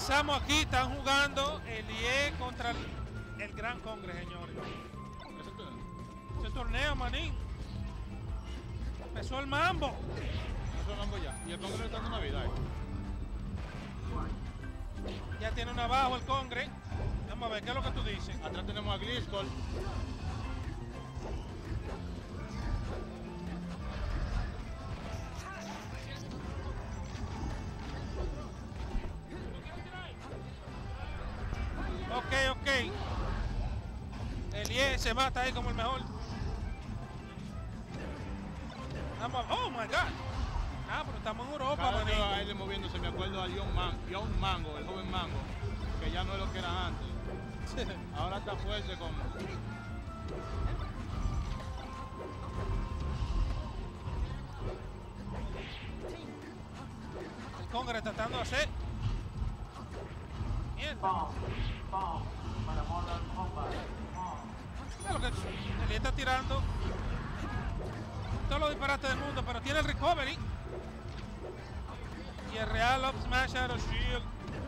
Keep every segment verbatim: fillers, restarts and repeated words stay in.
Regresamos aquí, están jugando el I E contra el, el Gran Congre, señores. Ese torneo, manín. Empezó el mambo. Empezó el mambo ya. Y el Congre le está dando una vida ahí. Ya tiene una abajo el Congre. Vamos a ver, ¿qué es lo que tú dices? Atrás tenemos a Gliscol. Ok, ok. El I E se mata ahí como el mejor. Vamos a... Oh my God. Ah, pero estamos en Europa, Cada vez manín. a él moviéndose, me acuerdo a John, Man, John Mango, el joven Mango, que ya no es lo que era antes. Ahora está fuerte como. El Congre tratando de hacer. Mierda. Mira lo que el I E está tirando. Todos los disparates del mundo, pero tiene el recovery. Y el Real Up Smash Out of Shield.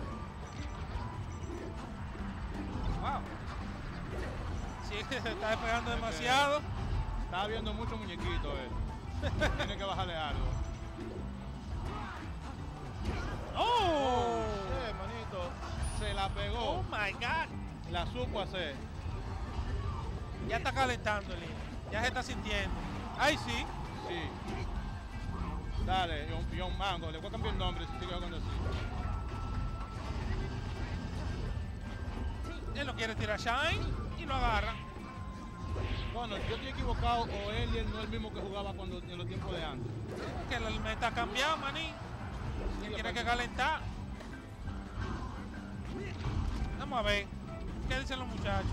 Wow. Sí, se está despegando demasiado. Estaba viendo mucho muñequito él. Tiene que bajarle algo. ¡Oh! Sí, manito. Se la pegó. ¡Oh, my God! La supo hacer. Ya está calentando el I E. Ya se está sintiendo. ¡Ay, sí! Sí. Dale, John, John Mango. Le voy a cambiar el nombre si sigue jugando así. Él no quiere tirar Shine y lo agarra. Bueno, yo estoy equivocado o él y él no es el mismo que jugaba cuando en los tiempos de antes. Que el meta ha cambiado, maní. Sí, Él tiene aparte- que calentar. Vamos a ver. ¿Qué dicen los muchachos?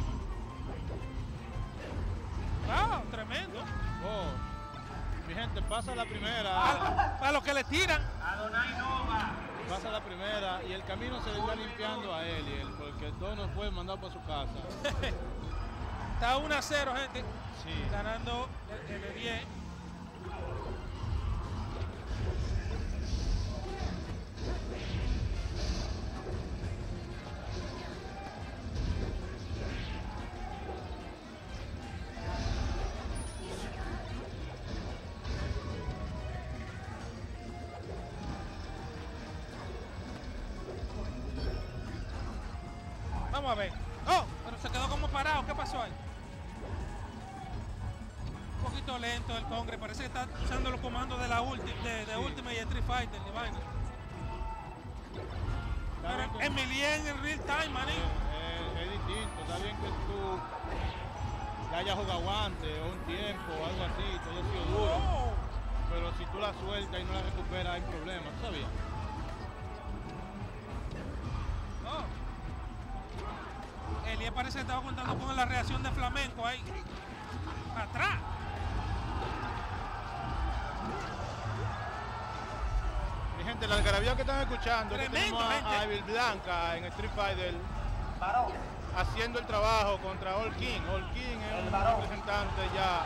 ¡Wow! Tremendo. Oh, mi gente, pasa la primera. A, a los que le tiran. Pasa la primera y el camino se le está limpiando a él y él, porque todo no fue mandado para su casa. Está uno a cero, gente. Sí. Ganando el, el diez. Vamos a ver. Oh, pero se quedó como parado. ¿Qué pasó ahí? Un poquito lento el Congre. Parece que está usando los comandos de la ulti, de, de Sí. Ultimate y Street Fighter. Y vaina. Está bien Pero que- Emilie en el real time, maní. Eh, eh, es distinto, está bien que tú ya hayas jugado antes o un tiempo o algo así, todo ha sido duro, Oh, pero si tú la sueltas y no la recuperas hay problemas, ¿tú sabías? oh. Elie parece que estaba contando con la reacción de Flamenco ahí. Atrás. Mi gente, la algarabía que están escuchando, es que Tremendo, tenemos a, gente. a Evil Blanca en Street Fighter haciendo el trabajo contra All King. All King es un representante ya.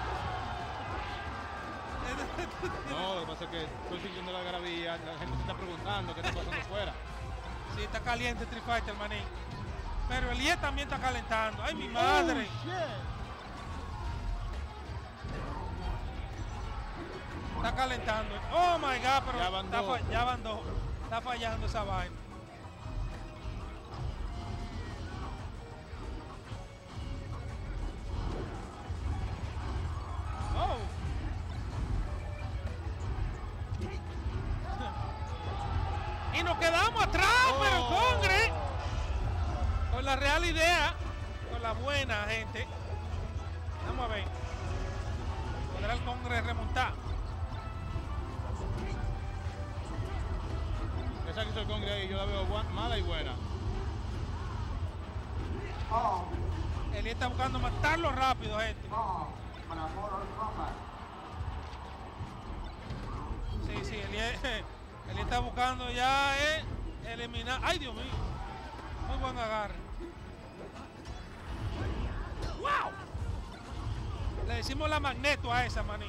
No, lo que pasa es que estoy sintiendo la algarabía, la gente se está preguntando qué está pasando afuera. Sí, está caliente Street Fighter, maní. Pero Elie también está calentando. ¡Ay, mi madre! Oh, shit. Está calentando. Oh my God, pero Ya van está, dos. fa- ya van dos. Está fallando esa vaina. Oh. Y nos quedamos atrás, Oh. pero el Congre. Con la real idea. Con la buena gente. Vamos a ver. ¿Podrá el Congre remontar? Esa que hizo el Congre ahí, yo la veo gua- mala y buena. Eli está buscando matarlo rápido, gente. Sí, sí, Eli, Eli está buscando ya eh, eliminar. ¡Ay, Dios mío! Muy buen agarre. ¡Wow! Le decimos la magneto a esa, maní.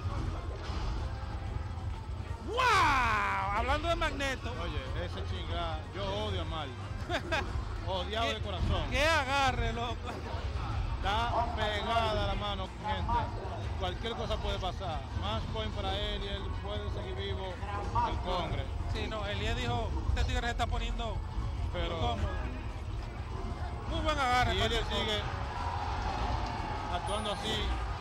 ¡Wow! Hablando de magneto. Oye, ese chingada, yo odio a Mario. mal. Odiado de corazón. ¡Qué agarre, loco! Está pegada la mano, gente. Cualquier cosa puede pasar. Más point para él y él puede seguir vivo el Congre. Sí, no, Elías dijo, este tigre se está poniendo Pero cómodo. Muy buen agarre. y él sigue actuando así.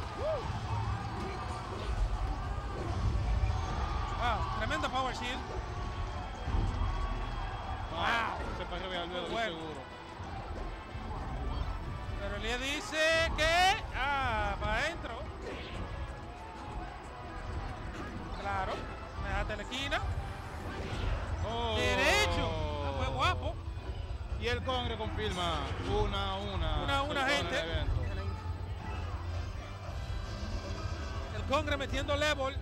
Wow, tremendo power shield. Wow. Se parece que Albedo, Bueno. seguro. Pero Elías dice que... Ah, para adentro. Claro. Me dejaste la esquina. Oh. Derecho. Fue guapo. Y el Congre confirma una a una. Una a una, se pone gente. el evento. El Congre metiendo level.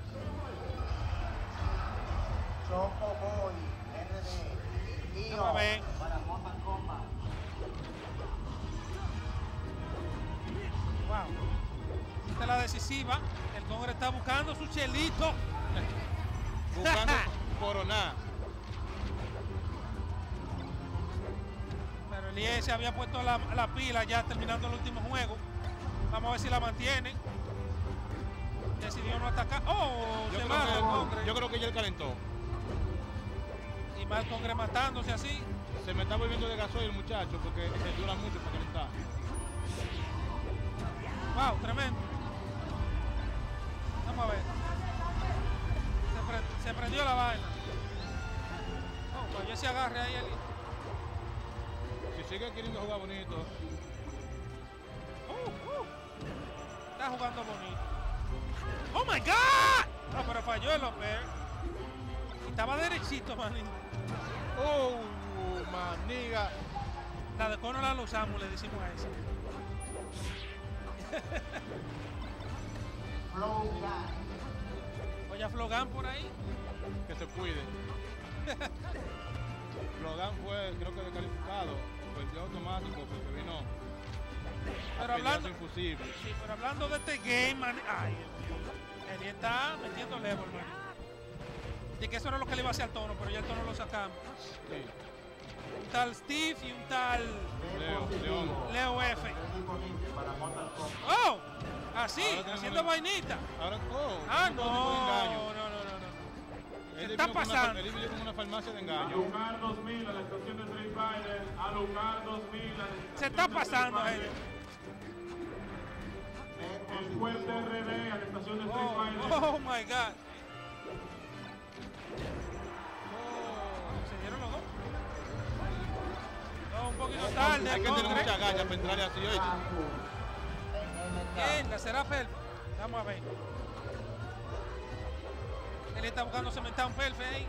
Choco Boy, R D, Io, Vamos a ver. para Mortal Kombat. Wow. Esta es la decisiva. El Congre está buscando su chelito. Buscando coronar. Pero Elías se había puesto la, la pila ya terminando el último juego. Vamos a ver si la mantiene. Decidió no atacar. ¡Oh! Yo Se creo, va el que, Congre. yo creo que ya él calentó. Y más el Congre matándose así. Se me está volviendo de gasoil el muchacho porque se dura mucho para calentar. Wow, tremendo. Vamos a ver. Se, pre se prendió la vaina. Oh, pues yo se agarre ahí el... Si sigue queriendo jugar bonito. Uh, uh. Está jugando bonito. ¡Oh, my God! No, pero falló el López. Y estaba derechito, manín. ¡Oh, maniga! La de cono la usamos, le decimos a esa. Flow Gun. Oye, a Flogan por ahí. Que se cuide. Logan fue, creo que descalificado. Perdió automático porque vino Pero a hablando, pelear sin fusible. sí, pero hablando de este game, man. Ay, Dios mío. Él está metiendo level, man. Y que eso era lo que le iba a hacer al tono, pero ya el tono lo sacamos. Sí. Un tal Steve y un tal Leo, León. Leo F. Disponible para Mortal Kombat. ¡Oh! Así, Ahora tenemos haciendo el- vainita. Ahora, oh, Ah, un no, tipo de no, engaño. no, no, no, no. Él Se está vino con una- pasando. Él vino con una farmacia de engaño. Alucard dos mil a la estación de Street Fighter. Alucard dos mil a la estación Se está de pasando, Street gente. Fighter. El fuerte R D a la estación de Street Oh, Fighter. oh my God. Oh, se dieron los dos. Oh, un poquito tarde. Hay que tener Congre. mucha gacha para entrarle así, oíste. Bien, la será perfecta. Vamos a ver. Él está buscando cementar un perfect ahí.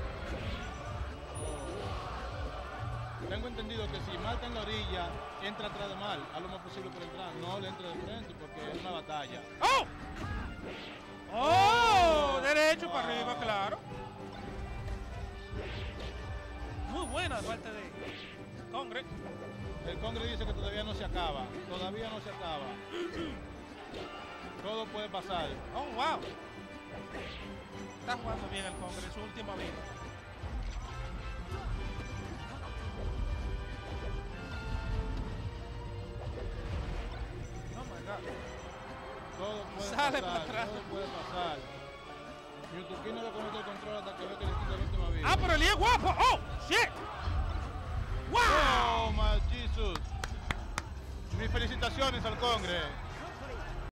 Tengo entendido que si Mal está en la orilla, entra atrás de Mal, a lo más posible por entrar. No le entre de frente porque es una batalla. ¡Oh! ¡Oh! Derecho para arriba, claro. Muy buena parte de Congre. El Congre dice que todavía no se acaba. Todavía no se acaba. Todo puede pasar. Oh, wow. Está jugando bien el Congre en su última vida. Oh my God. Todo puede Sale para pasar. atrás. Todo puede pasar. Yutuki no le conoce el control hasta que ve que le quita la última vida. Ah, pero el es guapo. Oh, shit. Wow. ¡Oh, my Jesus! Mis felicitaciones al Congre.